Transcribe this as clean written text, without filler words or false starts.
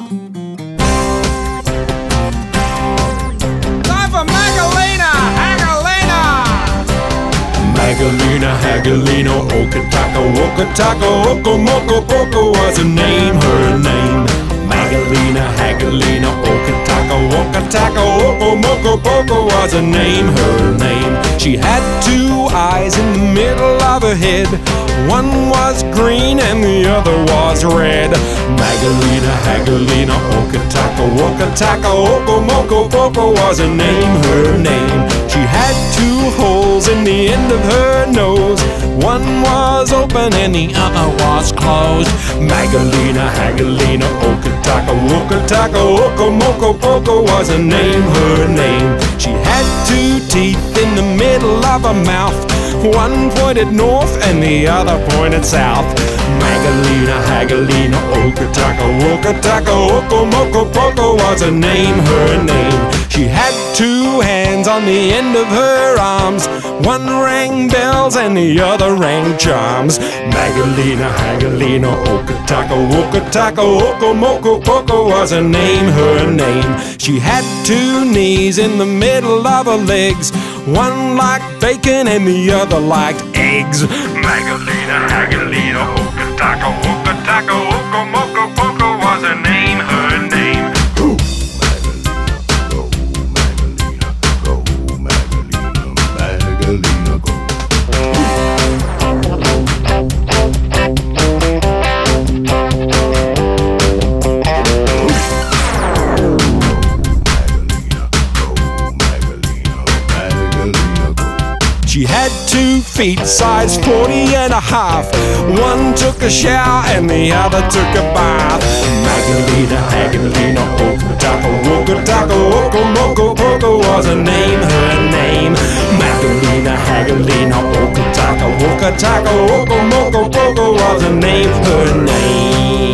Time for Magalina, Hagalina. Magalina, Hagalina, Okataka, Okataka, Okomoko, Poko was her name, her name. Magalina, Hagalina, Okataka, Okataka, Okomoko, Poko was her name, her name. She had two eyes in the middle of her head. One was green and the other was red. Magalina, Hagalina, Okataka, Okataka, Okomoko, Poko was her name. She had two holes in the end of her nose. One was open and the other was closed. Magalina, Hagalina, Okataka, Okataka, Okomoko, Poko was her name. She had two teeth in the middle of her mouth. One pointed north and the other pointed south. Magalina, Hagalina, Okataka, Okataka, Okomoko, Poko was her name. She had two hands on the end of her arms. One rang bells and the other rang charms. Magalina, Hagalina, Okataka, Okataka, Okomoko, Poko was her name. She had two knees in the middle of her legs. One liked bacon and the other liked eggs. Magalina, Hagalina, Okataka, Okataka, Okomoko, Poko was her name. She had 2 feet, size 40 and a half. One took a shower and the other took a bath. Magalina, Hagalina, Okataka, Okataka, Okomoko, Poko was her name. Magalina, Hagalina, Okataka, Okataka, Okomoko, Poko was her name.